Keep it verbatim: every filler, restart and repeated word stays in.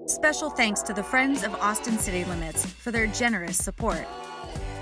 Special thanks to the Friends of Austin City Limits for their generous support.